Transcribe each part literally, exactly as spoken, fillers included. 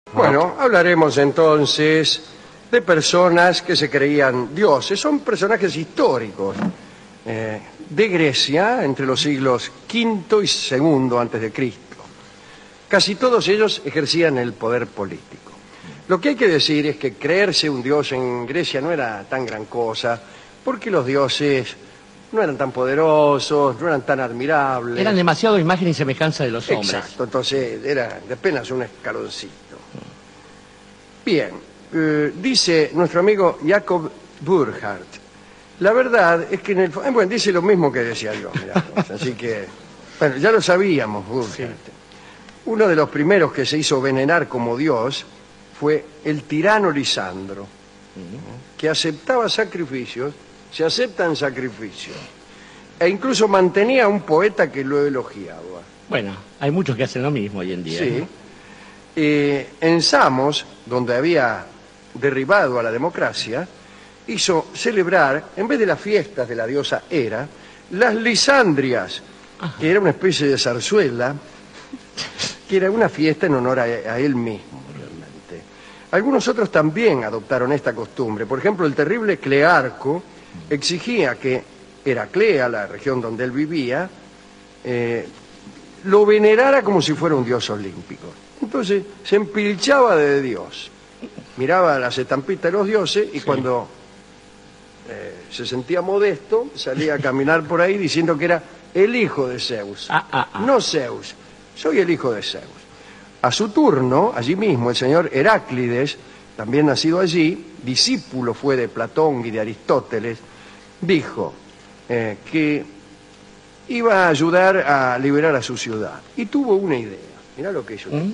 Bueno, hablaremos entonces de personas que se creían dioses. Son personajes históricos eh, de Grecia entre los siglos quinto y segundo antes de Cristo. Casi todos ellos ejercían el poder político. Lo que hay que decir es que creerse un dios en Grecia no era tan gran cosa, porque los dioses no eran tan poderosos, no eran tan admirables. Eran demasiado imagen y semejanza de los hombres. Exacto, entonces era de apenas un escaloncito. Bien, eh, dice nuestro amigo Jacob Burckhardt, la verdad es que en el... Eh, bueno, dice lo mismo que decía yo, mirá, así que... Bueno, ya lo sabíamos, Burckhardt. Sí. Uno de los primeros que se hizo venerar como dios fue el tirano Lisandro, uh-huh. que aceptaba sacrificios, se aceptan sacrificios, e incluso mantenía a un poeta que lo elogiaba. Bueno, hay muchos que hacen lo mismo hoy en día. Sí. ¿no? Eh, en Samos, donde había derribado a la democracia, hizo celebrar, en vez de las fiestas de la diosa Hera, las Lisandrias, Ajá. que era una especie de zarzuela, que era una fiesta en honor a, a él mismo, realmente. Algunos otros también adoptaron esta costumbre. Por ejemplo, el terrible Clearco exigía que Heraclea, la región donde él vivía, eh, lo venerara como si fuera un dios olímpico. Entonces se empilchaba de Dios, miraba las estampitas de los dioses y sí. cuando eh, se sentía modesto salía a caminar por ahí diciendo que era el hijo de Zeus. Ah, ah, ah. No Zeus, soy el hijo de Zeus. A su turno, allí mismo, el señor Heráclides, también nacido allí, discípulo fue de Platón y de Aristóteles, dijo eh, que iba a ayudar a liberar a su ciudad y tuvo una idea. Mirá lo que hizo. ¿Mm?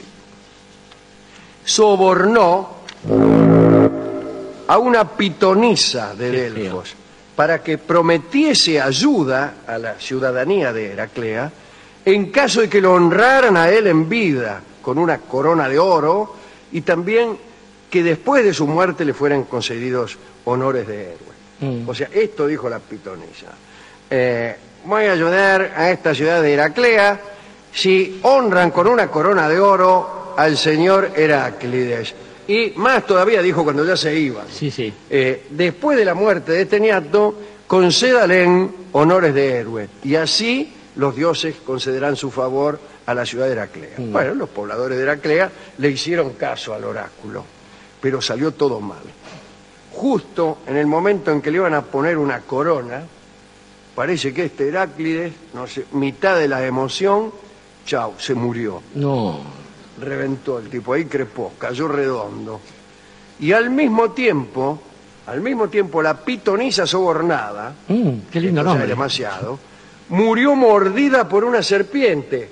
Sobornó a una pitonisa de Qué Delfos feo. para que prometiese ayuda a la ciudadanía de Heraclea en caso de que lo honraran a él en vida con una corona de oro y también que después de su muerte le fueran concedidos honores de héroe. Mm. O sea, esto dijo la pitonisa. Eh, voy a ayudar a esta ciudad de Heraclea si honran con una corona de oro al señor Heráclides. Y más todavía dijo cuando ya se iban. Sí, sí. Eh, después de la muerte de este niato, concédale honores de héroe. Y así los dioses concederán su favor a la ciudad de Heraclea. Mm. Bueno, los pobladores de Heraclea le hicieron caso al oráculo, pero salió todo mal. Justo en el momento en que le iban a poner una corona, parece que este Heráclides, no sé, mitad de la emoción, chau, se murió. No. Reventó el tipo, ahí crepó, cayó redondo. Y al mismo tiempo, al mismo tiempo la pitonisa sobornada, mm, qué lindo nombre. demasiado, murió mordida por una serpiente.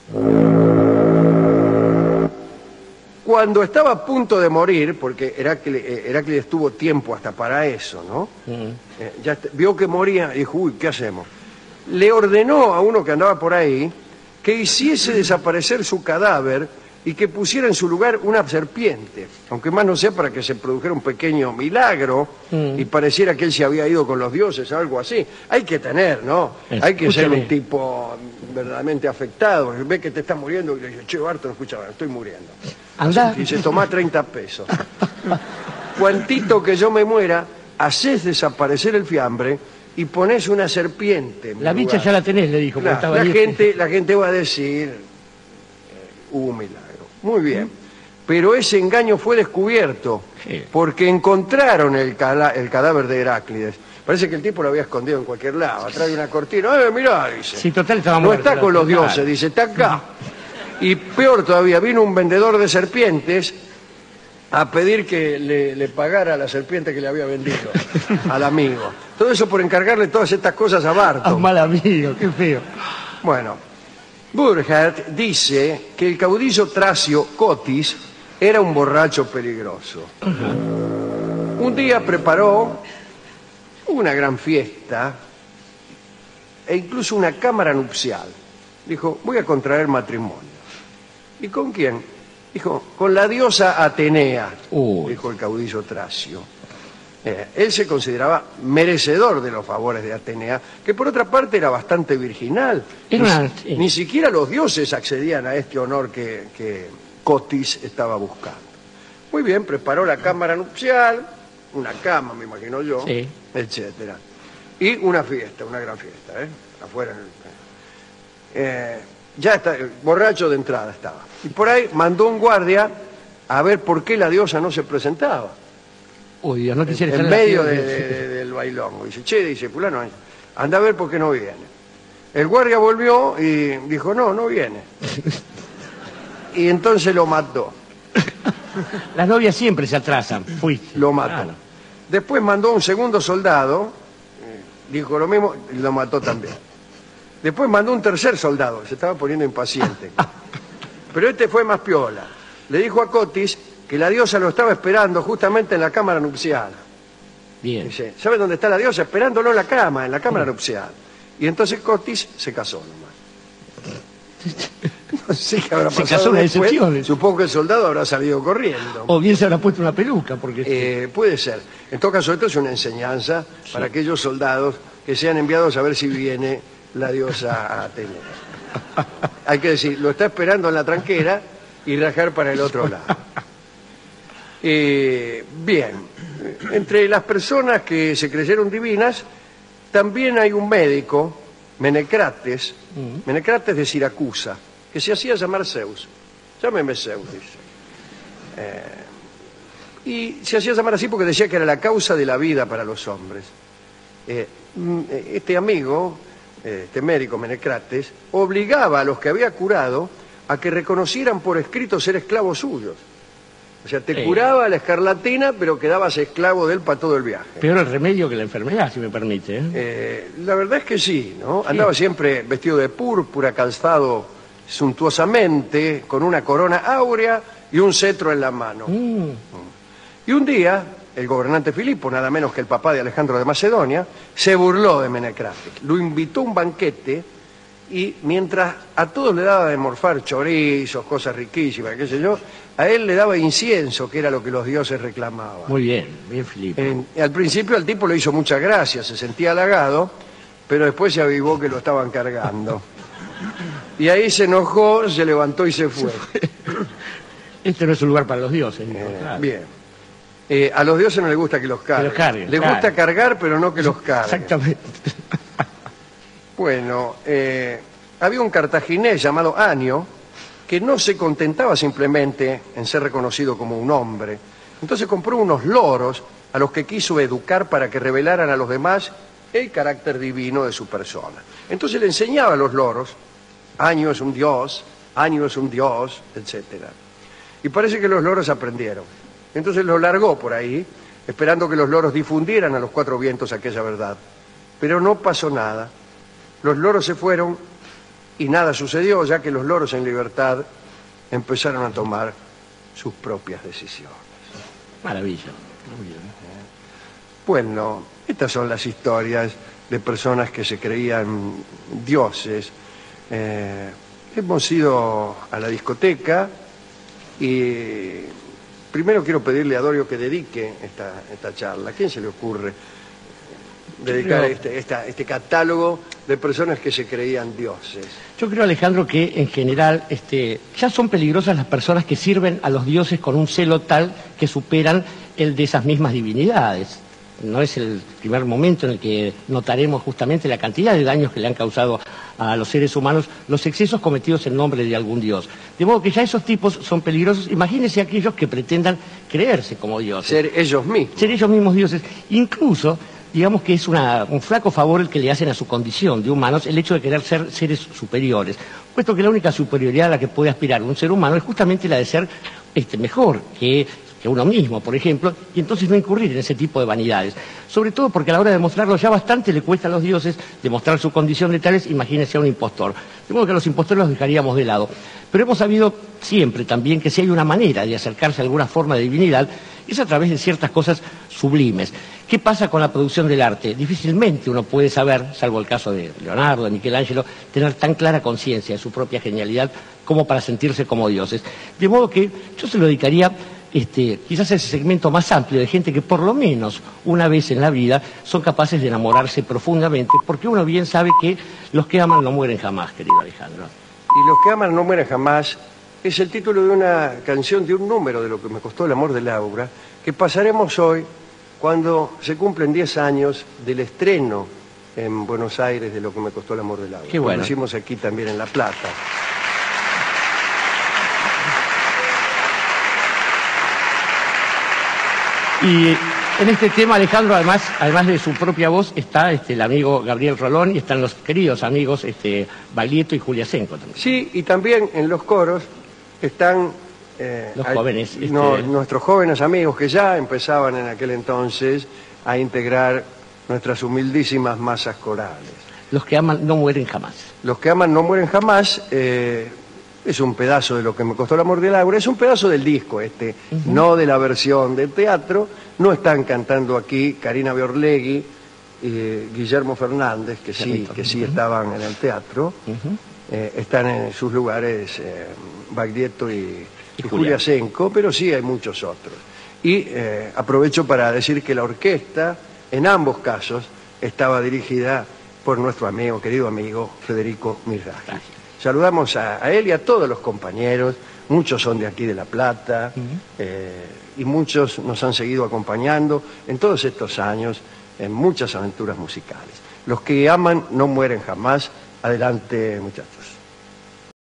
Cuando estaba a punto de morir, porque Heraclides, Heraclides tuvo tiempo hasta para eso, ¿no? Mm. Eh, ya vio que moría y dijo, uy, ¿qué hacemos? Le ordenó a uno que andaba por ahí que hiciese desaparecer su cadáver y que pusiera en su lugar una serpiente, aunque más no sea para que se produjera un pequeño milagro mm. y pareciera que él se había ido con los dioses, algo así. Hay que tener, ¿no? Escúchame. Hay que ser un tipo verdaderamente afectado, ve que te estás muriendo y le dice, che, Barton, escucha, estoy muriendo. Anda. Así, dice, tomá treinta pesos. Cuantito que yo me muera, haces desaparecer el fiambre y pones una serpiente en La bicha lugar. ya la tenés, le dijo. Claro, estaba la, ahí. gente, la gente va a decir, eh, hubo un milagro. Muy bien, pero ese engaño fue descubierto sí. porque encontraron el, el cadáver de Heráclides. Parece que el tipo lo había escondido en cualquier lado, atrás de una cortina. ¡Eh, mirá! Dice. Sí, total, estaba no muerto, está con los dioses, claro. dice, está acá. Y peor todavía, vino un vendedor de serpientes a pedir que le, le pagara la serpiente que le había vendido al amigo. Todo eso por encargarle todas estas cosas a Barton. A un mal amigo, qué feo. Bueno, Burckhardt dice que el caudillo tracio Cotis era un borracho peligroso. Uh-huh. Un día preparó una gran fiesta e incluso una cámara nupcial. Dijo, voy a contraer matrimonio. ¿Y con quién? Dijo, con la diosa Atenea, Uy. dijo el caudillo tracio. Eh, él se consideraba merecedor de los favores de Atenea, que por otra parte era bastante virginal. Era, ni, sí. ni siquiera los dioses accedían a este honor que, que Cotis estaba buscando. Muy bien, preparó la cámara nupcial, una cama, me imagino yo, Sí. etcétera. Y una fiesta, una gran fiesta, ¿eh? Afuera. En el... eh, ya está, borracho de entrada estaba. Y por ahí mandó un guardia a ver por qué la diosa no se presentaba. Uy, Dios, no quisiera En estar medio la de- fiesta. de- de- del bailongo. Dice, che, dice, fulano, anda a ver por qué no viene. El guardia volvió y dijo, no, no viene. Y entonces lo mató, Las novias siempre se atrasan. Fuiste. lo mató. Claro. Después mandó un segundo soldado, eh, dijo lo mismo y lo mató también. Después mandó un tercer soldado, se estaba poniendo impaciente. Pero este fue más piola. Le dijo a Cotis que la diosa lo estaba esperando justamente en la cámara nupcial. Bien. Dice, ¿sabe dónde está la diosa? Esperándolo en la cama, en la cámara nupcial. Y entonces Cotis se casó nomás. No sé qué habrá Se pasado casó una después. decepción. Supongo que el soldado habrá salido corriendo. O bien se habrá puesto una peluca, porque... Eh, puede ser. En todo caso, esto es una enseñanza para aquellos soldados que sean enviados a ver si viene la diosa Atenea. Hay que decir, lo está esperando en la tranquera y rajar para el otro lado. Eh, bien, entre las personas que se creyeron divinas, también hay un médico, Menecrates, Menecrates de Siracusa, que se hacía llamar Zeus. Llámeme Zeus, dice. Eh, y se hacía llamar así porque decía que era la causa de la vida para los hombres. Eh, mm, este amigo, eh, este médico Menecrates, obligaba a los que había curado a que reconocieran por escrito ser esclavos suyos. O sea, te Sí. curaba la escarlatina, pero quedabas esclavo de él para todo el viaje. Peor el remedio que la enfermedad, si me permite. ¿eh? Eh, la verdad es que sí, ¿no? Andaba siempre vestido de púrpura, calzado suntuosamente, con una corona áurea y un cetro en la mano. Mm. Y un día, el gobernante Filipo, nada menos que el papá de Alejandro de Macedonia, se burló de Menecrates. Lo invitó a un banquete y mientras a todos le daba de morfar chorizos, cosas riquísimas, qué sé yo, a él le daba incienso, que era lo que los dioses reclamaban. Muy bien, bien, Felipe. En- al principio al tipo le hizo mucha gracia, se sentía halagado, pero después se avivó que lo estaban cargando. Y ahí se enojó, se levantó y se fue. Este no es un lugar para los dioses. dijo, Eh, claro. Bien. Eh, a los dioses no les gusta que los carguen. los carguen, Les claro. gusta cargar, pero no que los carguen. Exactamente. Bueno, eh, había un cartaginés llamado Anio que no se contentaba simplemente en ser reconocido como un hombre. Entonces compró unos loros a los que quiso educar para que revelaran a los demás el carácter divino de su persona. Entonces le enseñaba a los loros, Anio es un dios, Anio es un dios, etcétera. Y parece que los loros aprendieron. Entonces los largó por ahí, esperando que los loros difundieran a los cuatro vientos aquella verdad. Pero no pasó nada. Los loros se fueron y nada sucedió, ya que los loros en libertad empezaron a tomar sus propias decisiones. Maravilla. Muy bien. Bueno, estas son las historias de personas que se creían dioses. Eh, hemos ido a la discoteca y primero quiero pedirle a Dorio que dedique esta, esta charla. ¿A quién se le ocurre dedicar Creo- este, esta- este catálogo de personas que se creían dioses? Yo creo, Alejandro, que en general este, ya son peligrosas las personas que sirven a los dioses con un celo tal que superan el de esas mismas divinidades. No es el primer momento en el que notaremos justamente la cantidad de daños que le han causado a los seres humanos los excesos cometidos en nombre de algún dios. De modo que ya esos tipos son peligrosos. Imagínense aquellos que pretendan creerse como dioses. Ser ellos mismos. Ser ellos mismos dioses. Incluso, digamos que es una- un flaco favor el que le hacen a su condición de humanos el hecho de querer ser seres superiores, puesto que la única superioridad a la que puede aspirar un ser humano es justamente la de ser este, mejor que, que uno mismo, por ejemplo, y entonces no incurrir en ese tipo de vanidades. Sobre todo porque a la hora de mostrarlo ya bastante le cuesta a los dioses demostrar su condición de tales, imagínense a un impostor. De modo que a los impostores los dejaríamos de lado. Pero hemos sabido siempre también que si hay una manera de acercarse a alguna forma de divinidad, es a través de ciertas cosas sublimes. ¿Qué pasa con la producción del arte? Difícilmente uno puede saber, salvo el caso de Leonardo, de Michelangelo, tener tan clara conciencia de su propia genialidad como para sentirse como dioses. De modo que yo se lo dedicaría este, quizás a ese segmento más amplio de gente que por lo menos una vez en la vida son capaces de enamorarse profundamente, porque uno bien sabe que los que aman no mueren jamás, querido Alejandro. Y los que aman no mueren jamás es el título de una canción de un número de Lo que me costó el amor de Laura, que pasaremos hoy cuando se cumplen diez años del estreno en Buenos Aires de Lo que me costó el amor de Laura. Qué bueno. Lo hicimos aquí también en La Plata. Y en este tema, Alejandro, además, además de su propia voz, está este, el amigo Gabriel Rolón y están los queridos amigos este, Baglietto y Julia Senco también. Sí, y también en los coros están eh, los al, jóvenes. Este... no, nuestros jóvenes amigos que ya empezaban en aquel entonces a integrar nuestras humildísimas masas corales. Los que aman no mueren jamás. Los que aman no mueren jamás. Eh, es un pedazo de Lo que me costó el amor de Laura, es un pedazo del disco este, uh-huh. no de la versión de teatro. No están cantando aquí Karina Beorlegui y Guillermo Fernández, que sí, que sí estaban en el teatro. Uh-huh. eh, están en sus lugares eh, Baglietto y, y, y Julia Senco, pero sí hay muchos otros. Y eh, aprovecho para decir que la orquesta, en ambos casos, estaba dirigida por nuestro amigo, querido amigo, Federico Mizrahi. Saludamos a, a él y a todos los compañeros, muchos son de aquí de La Plata, uh-huh. eh, y muchos nos han seguido acompañando en todos estos años, en muchas aventuras musicales. Los que aman no mueren jamás. Adelante, muchachos.